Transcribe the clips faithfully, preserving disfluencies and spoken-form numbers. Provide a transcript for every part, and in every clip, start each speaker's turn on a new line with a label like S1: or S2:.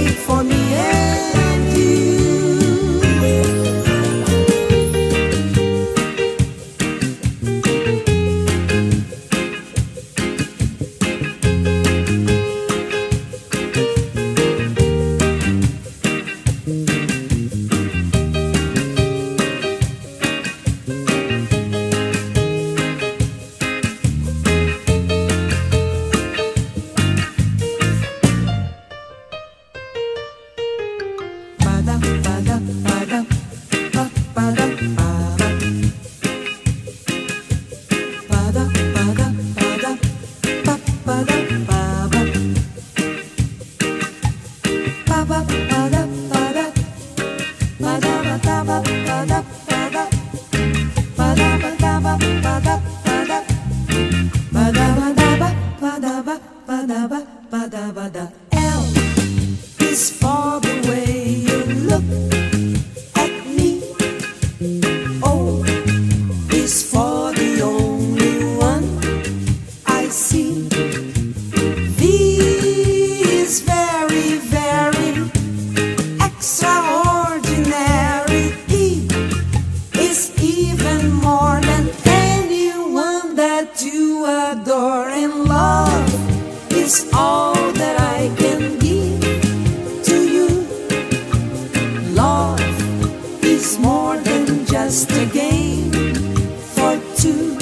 S1: made for me and you. L is for the way you look at me. O is for the only one I see. V is very, very extraordinary. E is even more than anyone that you adore. And love is all that I can give to you. Love is more than just a game for two.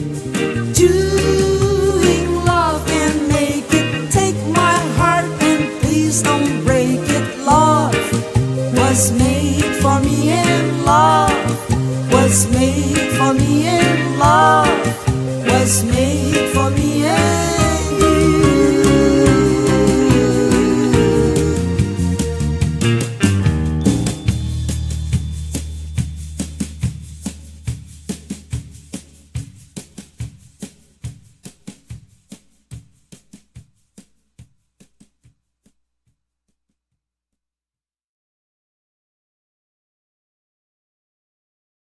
S1: Doing love can make it. Take my heart and please don't break it. Love was made for me and love was made for me and love was made for me and